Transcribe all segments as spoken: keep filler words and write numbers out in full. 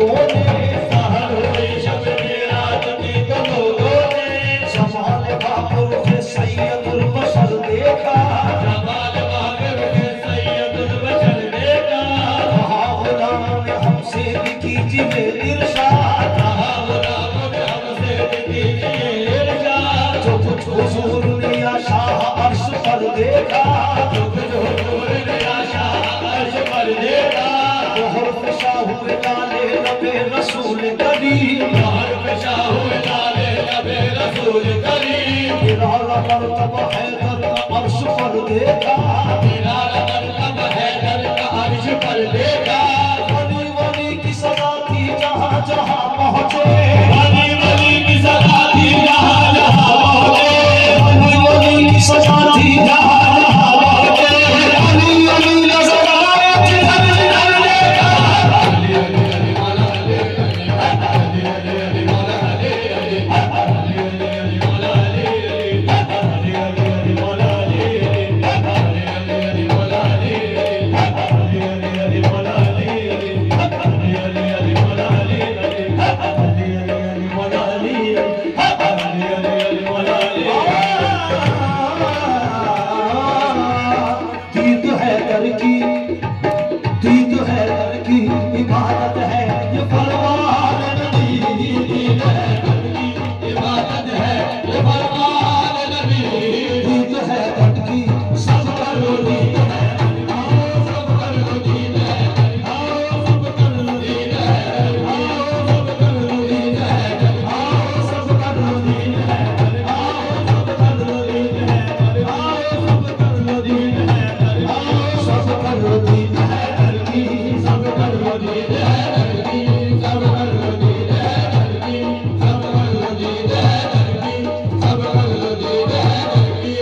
लोगों ने, सहर हुई शब मेराज की तो लोगों ने, जमाल बाबर से सैयदुल बशर देखा, जमाल बाबर से सैयदुल बशर देखा, कहा गुलाम ने हमसे भी कीजिए इरशाद, कहा गुलाम ने हमसे भी कीजिए इरशाद, जो कुछ हुजूर ने या शाह अर्श पर देखा, जो कुछ हुजूर ने या शाह अर्श पर देखा, मोहर पेशा हुए लाले लबे रसूल करीम, मोहर पेशा हुए लाले लबे रसूल करीम, निराला मर्तबा हैदर का अर्श पर देखा, निराला मर्तबा हैदर का अर्श पर देखा, वली वली की सदा थी जहाँ जहाँ पहुँचे, वली वली की सदा थी जहाँ जहाँ पहुँचे, वली वली की सदा थी जहाँ जहाँ पहुँचे, अली अली नजर आए जिधर जिधर देखा, अली अली अली मौला अली अली अली अली मौला अली अली अली अली मौला अली अली अली अली मौला अली अली अली मौला अली अली अली मौला अली अली अली मौला अली अली अली मौला अली अली मौला अली। दीद है दर की, दीद है दर की इबादत है ये फरमान नबी, दीद है दर की इबादत है ये फरमान नबी, दीद है दर की सब करो दीद है, आओ सब करो दीद है, आओ सब करो दीद है, आओ सब करो दीद है, आओ सब करो दीद है, आओ सब करो दीद है, आओ सब करो दीद है, आओ सब करो दीद है दर की, सब करो दीद है दर की, सब करो दीद है दर की, सब करो दीद है दर की, सब करो दीद है दर की।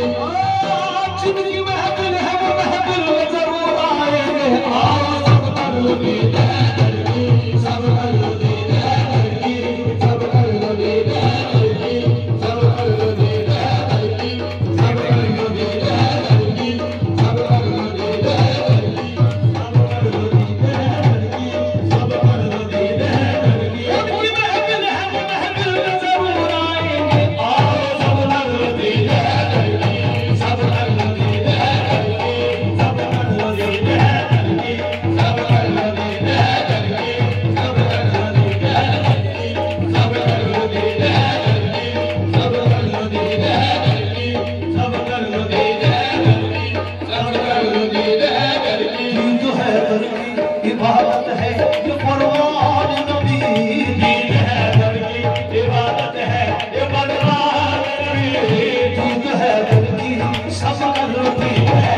आज जिनकी महफिल है वो महफिल में जरूर आएंगे, आओ सब करो दीद है दर की, सब करो दीद है दर की, सब करो दीद है दर की, सब करो दीद है दर की, सब करो दीद है दर की, सब करो दीद है दर की, सब करो दीद है दर की, सब करो दीद है दर की। कोई महफिल है वो महफिल में जरूर आएंगे, आओ सब करो दीद है दर की, सब करो दीद है दर की, सब करो दीद है दर की, सब करो दीद है दर की, सब करो दीद है दर की, सब करो दीद है दर की, सब करो दीद है दर की, सब करो दीद है दर की, सब करो दीद है दर की। दीद है दर की इबादत है ये फरमान नबी, दीद है दर की इबादत है ये फरमान नबी, दीद है दर की सब करो दीद है,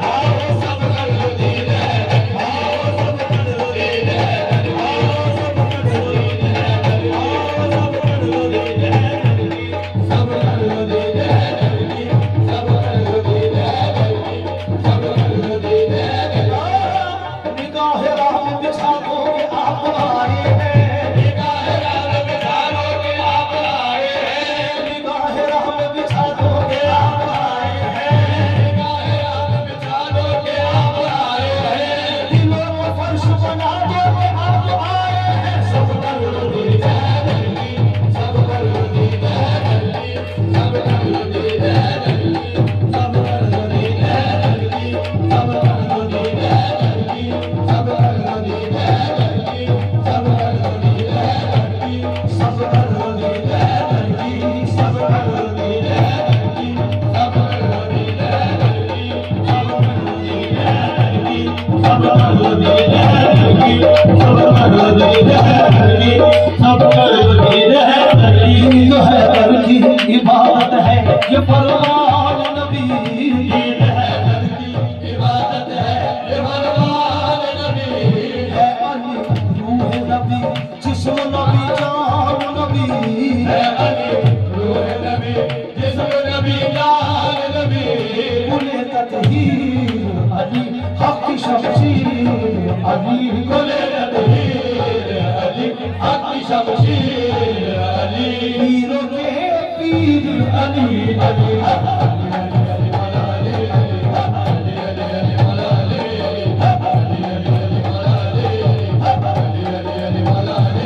आओ सब करो दीद है, आओ सब करो दीद है, आओ सब करो दीद है, आओ सब करो दीद है दर की, सब करो दीद है दर की, सब करो दीद है दर की, सब करो दीद है दर की। निगाह राह में बिछा दोगे आप आए हैं, निगाह राह में बिछा दोगे आप आए हैं, निगाह राह में बिछा दोगे आप आए हैं, निगाह राह में बिछा दोगे आप आए हैं, दिलों को फर्श बना दोगे आप आए हैं, सब करो दीद है दर की, सब करो दीद है दर की, सब करो दीद है दर की, सब करो दीद है दर की, सब करो दीद है दर की, सब करो दीद है दर की, सब करो दीद है दर की, सब करो दीद है दर की, सब करो दीद है दर की, सब करो दीद है दर की, सब करो दीद है दर की, सब करो दीद है दर की, सब करो दीद है दर की, सब करो दीद है दर की। दीद है दर की इबादत है ये फरमान नबी, दीद है दर की इबादत है ये फरमान नबी, है अली रूह नबी जिस्म नबी जान नबी, है अली रूह नबी जिस्म नबी जान नबी, कुले तत्हीर अली हक शमशीर अली, कुले तत्हीर अली हक शमशीर अली, पीरों के पीर अली अली अली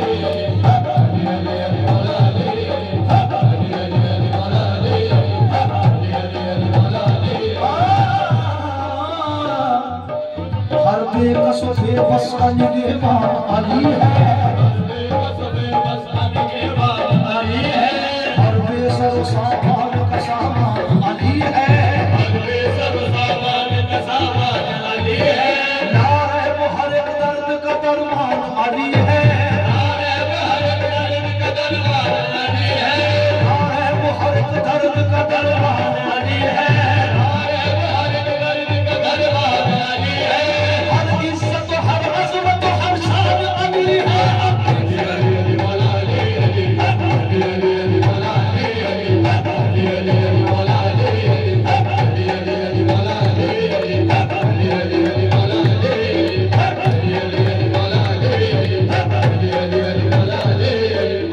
बेबस निगहबान अली है, बेबस बेबस निगहबान अली है, हर बेसर सामान का सामान अली है, हर बेसर सामान का सामान अली है, नारे वो हर एक दर्द का दरमान अली है, नारे वो हर एक दर्द का दरमान अली है, नारे वो हर एक दर्द का दरमान अली है, नारे वो हर एक दर्द का दरमान अली है, हर इज्जत हर अजमत हर शान अली है। अली अली अली मौला अली अली अली अली अली मौला अली अली अली अली अली मौला अली अली अली अली अली मौला अली अली अली अली अली मौला अली अली अली अली अली मौला अली अली अली अली अली मौला अली अली।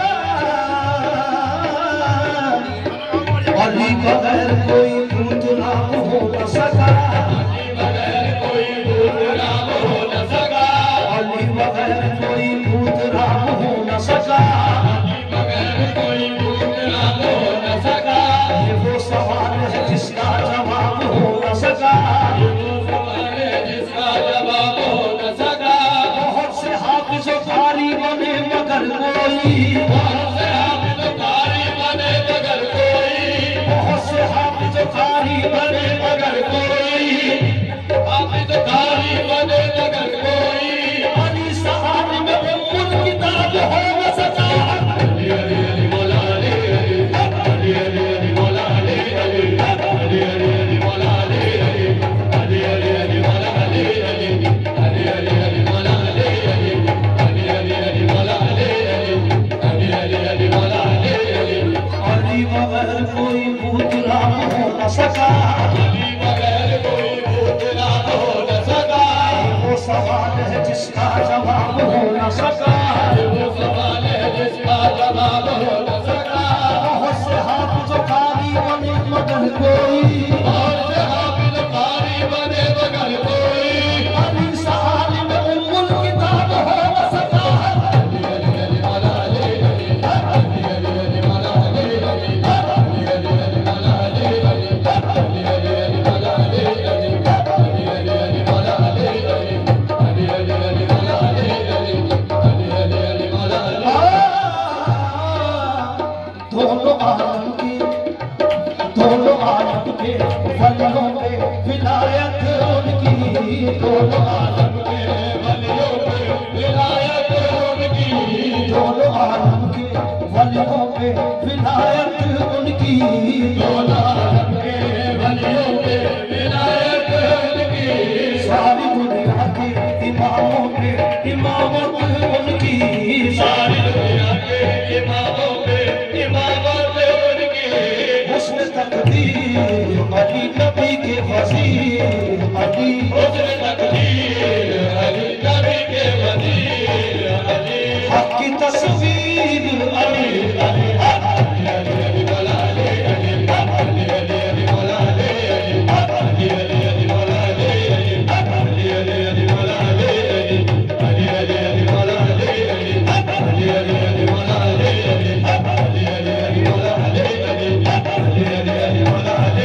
अली बगैर कोई भूत ना हो न सका, अली बगैर कोई भूत राम हो न सका, अली बगैर कोई भूत राम हो न सका, अली बगैर कोई भूत राम हो न सका, ये वो सवाल है जिसका जवाब हो न सका, वो सवाल है जिसका जवाब हो न सका, बहुत से हाफिज़ कारी बने मगर कोई, बहुत से हाफिज़ कारी बने मगर कोई, बहुत से हाफिज़ कारी बने मगर कोई, हाफिज़ कारी बने मगर कोई, अली सहारे में उम्मुल किताब हो न सका। अली अली अली मौला अली अली अली अली अली मौला अली अली अली अली अली मौला अली अली अली अली अली मौला अली अली अली अली अली मौला अली अली अली अली अली मौला अली अली अली अली अली मौला अली अली। अली बगैर कोई भूत राम हो न सका, अली बगैर कोई भूत राम हो न सका, वो सवाल है जिसका जवाब हो न सका, वो सवाल है जिसका जवाब हो न सका, बहुत से हाफिज़ कारी बने मगर कोई, और से हाफिज़ कारी बने मगर कोई, अली सहारे में उम्मुल किताब हो न सका। अली अली अली मौला अली अली अली अली अली मौला अली अली अली अली अली मौला अली अली अली अली अली मौला अली अली अली अली अली मौला अली अली अली अली अली मौला अली अली अली अली अली मौला अली। दोनों आलम की, दोनों आलम के वलियों पे विलायत उनकी, दोनों आलम के वलियों पे विलायत उनकी, दोनों आलम के वलियों पे विलायत उनकी, दोनों आलम के वलियों पे विलायत उनकी, सारी दुनिया के इमामों पे इमामत उनकी, सारी दुनिया के इमामों पे इमामत उनकी, हुस्न तकदीर अली नबी के वज़ीर अली, हुस्न तकदीर अली नबी के वज़ीर अली, हक की तस्वीर अली अली अली अली अली मौला अली अली अली अली अली मौला अली अली अली अली अली मौला अली अली अली अली अली मौला अली अली अली अली अली मौला अली अली अली अली अली मौला अली अली अली अली अली मौला अली अली अली अली अली मौला अली।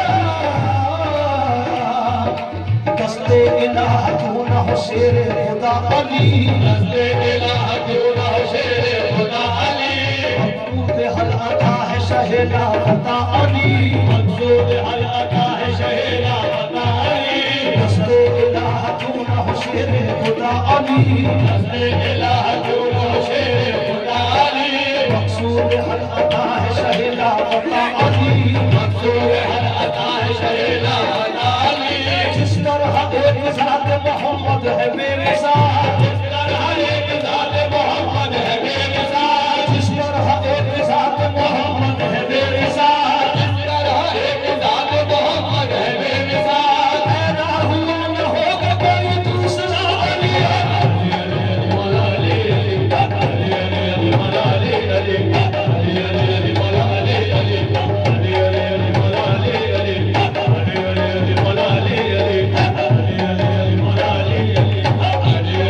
दस्ते इलाह क्यों न हो शेर खुदा अली, दस्ते इलाह क्यों न हो शेर खुदा अली, मकसूद हल अता है शहेला अता अली, मकसूद हल अता है शहेला अता अली, दस्ते इलाह क्यों न हो शेर खुदा अली, दस्ते इलाह क्यों न हो शेर खुदा अली, मकसूद हल अता है शहेला अता अली, मकसूद हल अता है शहेला अता अली, जिस तरह एक ज़ात मोहम्मद है बेमिसाल, जिस तरह एक ज़ात मोहम्मद है बेमिसाल, जिस तरह एक ज़ात मोहम्मद है बेमिसाल, जिस तरह एक ज़ात मोहम्मद है बेमिसाल, पैदा हुआ न होगा कोई दूसरा अली। अली अली अली मौला अली अली अली अली अली मौला अली अली अली अली अली मौला अली अली अली अली अली मौला अली अली अली अली अली मौला अली अली अली अली अली मौला अली अली अली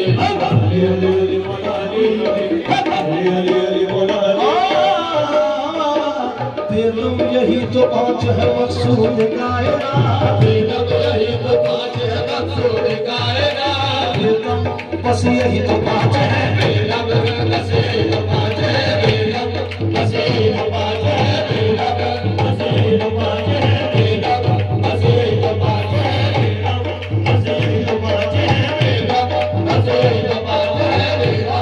बेगम यही तो पाँच है मकसूद कायनात, यही तो पाँच है मकसूद कायनात, बेगम बस यही तो पाँच है, बेगम बस यही तो पाँच है, बेगम बस यही तो पाँच है, बेगम बस यही तो पाँच है, बेगम बस यही तो पाँच है, बेगम बस यही तो पाँच है, बेगम बस यही तो पाँच है, बेगम।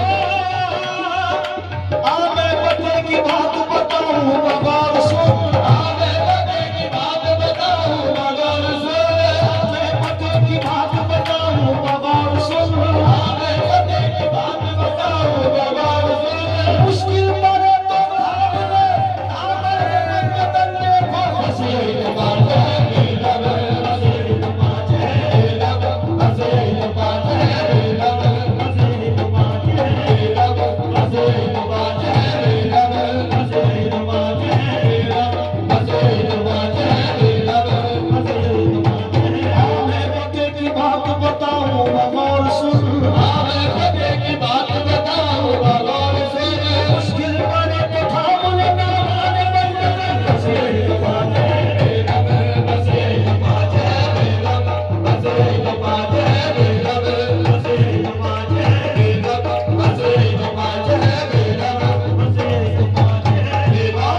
आ मैं पते की बात बताऊं मगर सुन, आ मैं पते की बात बताऊं मगर सुन, आ मैं पते की बात बताऊं मगर सुन, आ मैं पते की बात बताऊं मगर सुन, मुश्किल पड़े तो भाग ले, आ मेरे वतन देखो बस यही तो बात है, बेगम बस यही तो पाँच है, बेगम बस यही तो पाँच है, बेगम बस यही तो पाँच है, बेगम बस यही तो पाँच है, बेगम बस यही तो पाँच है, बेगम बस यही तो पाँच है, बेगम बस यही तो पाँच है। आ मैं पते की बात बताऊं मगर सुन, आ मैं पते की बात बताऊं मगर सुन, मुश्किल पड़े तो थाम ले ना आने बंदे, बस यही तो बात है, बेगम बस यही तो पाँच है, बेगम बस यही तो पाँच है, बेगम बस यही तो पाँच है, बेगम बस यही तो पाँच है, बेगम बस यही तो पाँच है, बेगम।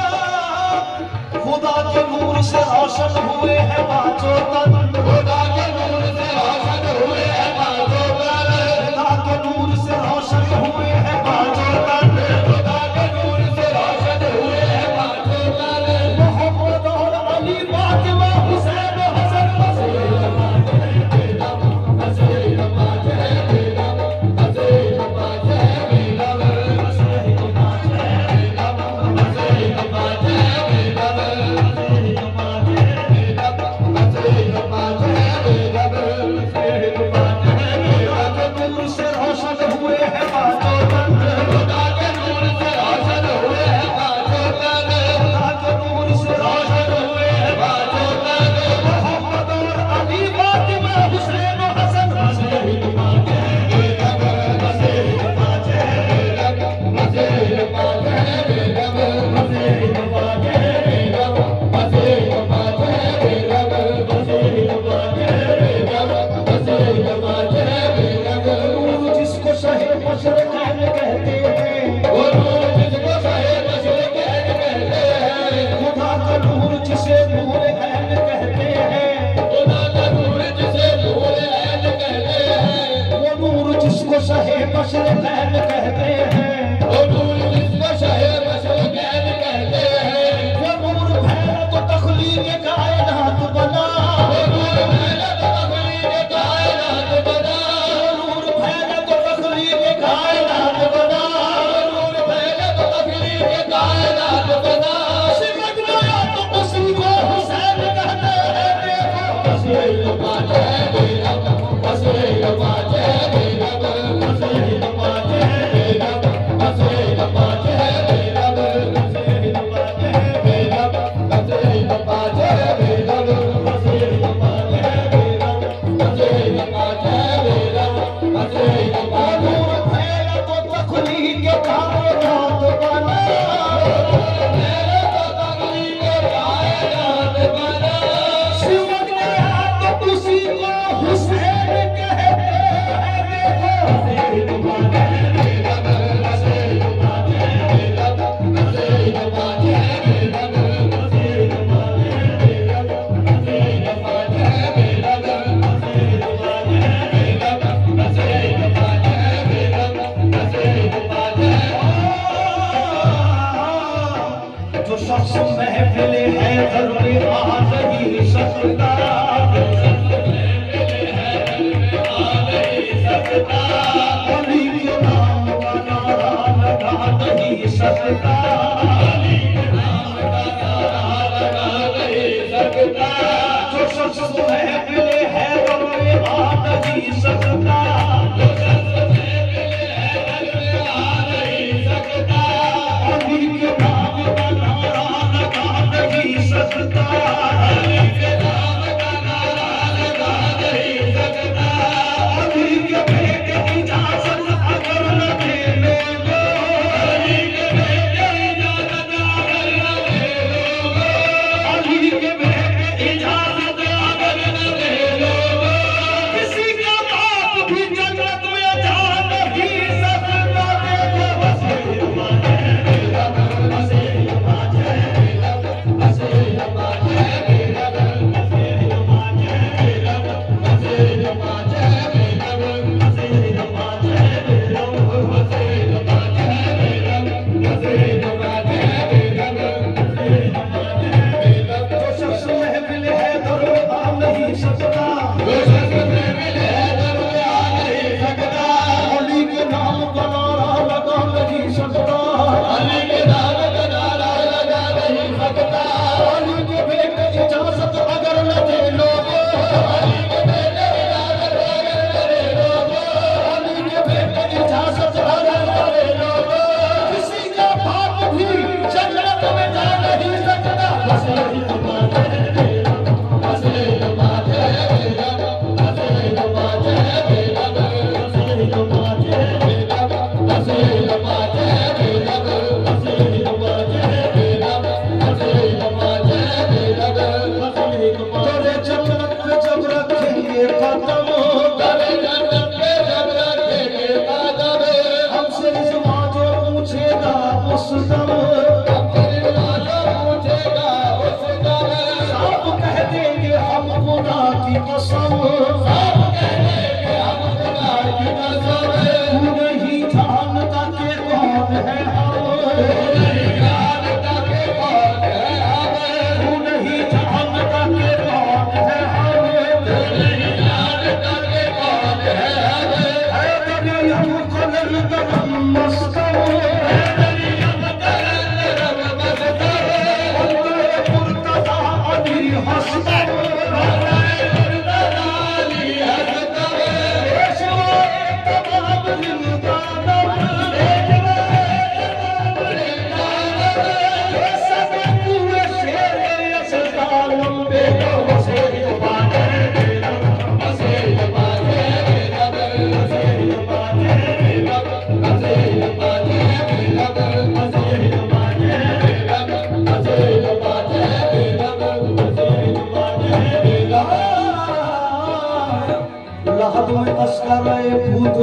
खुदा के नूर से रोशन हुए हैं पांचों तन, खुदा के नूर से रोशन हुए हैं पाँचों तन, खुदा के नूर से रोशन हुए हैं पांचों तन, खुदा के नूर से रोशन हुए हैं पाँचों तन। मोहम्मद और अली फातिमा हुसैन हसन बस यही तो पाँच है, बेगम बस यही तो पाँच है, बेगम बस यही तो पाँच है, बेगम बस यही तो पाँच है, बेगम बस यही तो पाँच है, बेगम बस यही तो पाँच है, बेगम बस यही तो पाँच है, बेगम बस यही तो पाँच है, बेगम। के नूर से रोशन हुए हैं पांचों तन, खुदा के नूर से रोशन हुए हैं पाँचों तन, खुदा के नूर से रोशन रोशन हुए हैं पाँचों तन। मोहम्मद और अली फातिमा हुसैन हसन, बस यही तो पाँच है, बेगम बस यही तो पाँच है, बेगम बस यही तो पाँच है, बेगम बस यही तो पाँच है, बेगम बस यही तो पाँच है, बेगम बस यही तो पाँच है, बेगम बस यही तो पाँच है, बेगम। नूर जिसको शहे मशरक़ैन कहते हैं, वो नूर जिसको शहे मशरक़ैन कहते हैं, खुदा का नूर जिसे नूर ऐन कहते हैं, खुदा का नूर जिसे नूर ऐन कहते हैं, वो नूर जिसको शहे मशरक़ैन कहते हैं, वो नूर जिसको शहे मशरक़ैन कहते हैं, वो नूर फैला तो तख्लीक कायनात बना, वो नूर फैला तो तख्लीक कायनात बना, वो नूर फैला तो तख्लीक कायनात बना, वो नूर फैला तो तख्लीक कायनात बना। सिमट गया तो उसी को हुसैन कहते हैं, देखो बस यही तो बात है, बेगम बस यही तो बात है, बेगम बस यही तो बात है, बेगम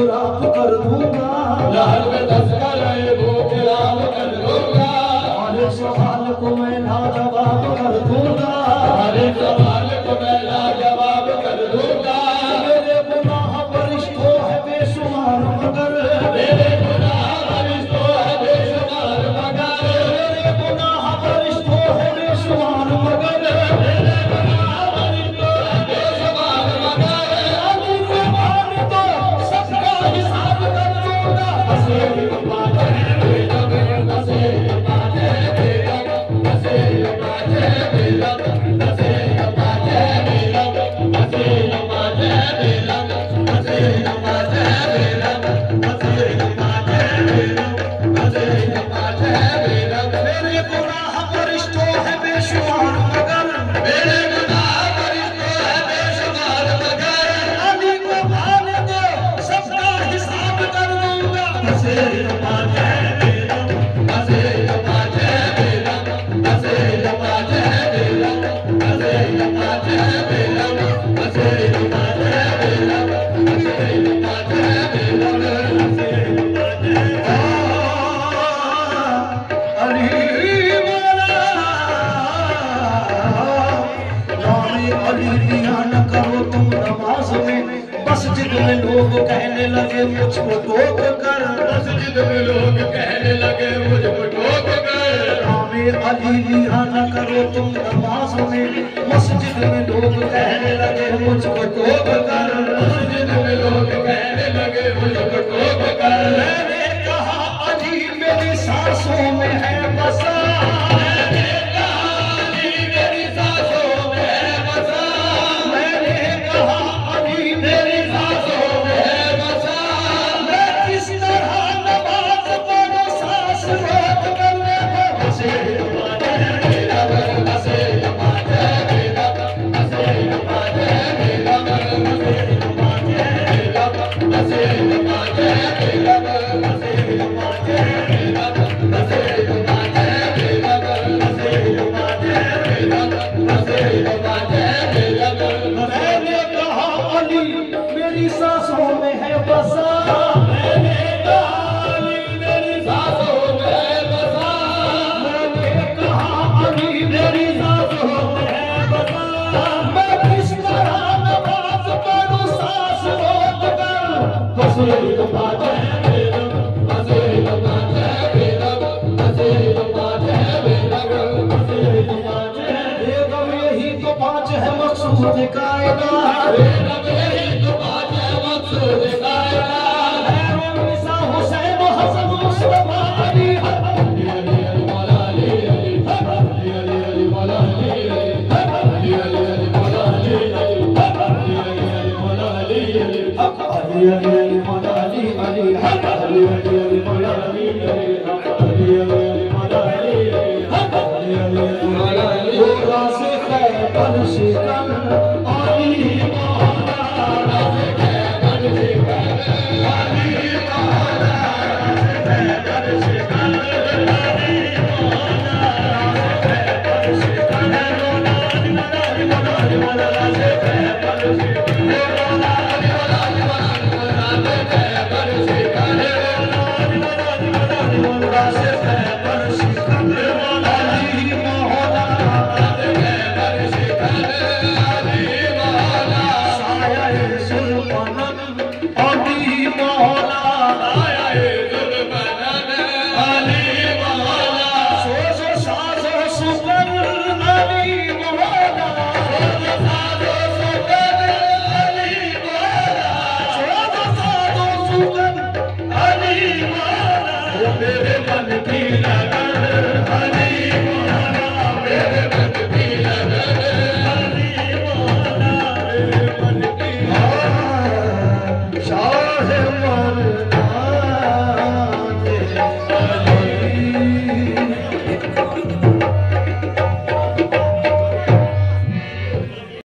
रात कर दूंगा, लाल में दस करे भूख राम कर दूंगा, हर सवाल को मैं लाजवाब कर दूंगा, हर सवाल को मैं लाजवाब कर दूंगा। मेरे गुनाह बरिश्तों है बेशुमार मगर, मेरे गुनाह बरिश्तों है बेशुमार मगर, मेरे गुनाह बरिश्तों है बेशुमार मगर, मेरे गुनाह बरिश्तों है बेशुमार मगर, अली को मान दो सबका हिसाब कर दूंगा। हसे बाजे बेलम, हसे बाजे बेलम, हसे बाजे बेलम, हसे बाजे बेलम, हसे बाजे बेलम, हसे बाजे बेलम, हसे बाजे बेलम, हसे बाजे बेलम। मेरे गुनाह बरिश्तों है बेशुमार मगर, मेरे गुनाह बरिश्तों है बेशुमार मगर, अली को मान दो सबका हिसाब कर दूंगा। हसे बाजे बेलम, हसे बाजे बेलम, हसे बाजे बेलम, हसे बाजे बेलम, हसे बाजे बेलम, हसे बाजे बेलम, हसे बाजे अली वाला नामे अली लिया न करो तुम नमाज में, मस्जिद में लोग कहने लगे मुझको टोक कर, मस्जिद में लोग कहने लगे मुझको ठोक कर। नामे अली लिया न करो तुम नमाज में, मस्जिद में लोग कहने लगे मुझको टोक कर, मस्जिद में लोग कहने लगे मुझको ठोक कर। मैंने कहा अली मेरी सांसों में है बसा, मैंने कहा अली मेरी सांसों में है बसा, मैंने कहा अली मेरी सांसों में है बसा। मैं किस तरह नमाज पढ़ो सांस रोक कर देखो। हसे बाजे बेलम, हसे बाजे बेलम, हसे बाजे बेलम, हसे बाजे बेलम, हसे बाजे बेलम, हसे बाजे बेलम, हसे बाजे बेलम, हसे बाजे बेलम, हसे बाजे बेलम। मैंने कहा अली मेरी सांसों में है बसा, मैंने कहा अली मेरी सांसों में है बसा, मैंने कहा अली मेरी सांसों में है बसा। मैं किस तरह नमाज पढ़ूं सांस रोक कर। हसे बाजे बेलम, हसे बाजे बेलम, हसे बाजे बेलम, हसे बाजे बेगम यही तो पाँच है मकसूद कायदा, बेलम। यही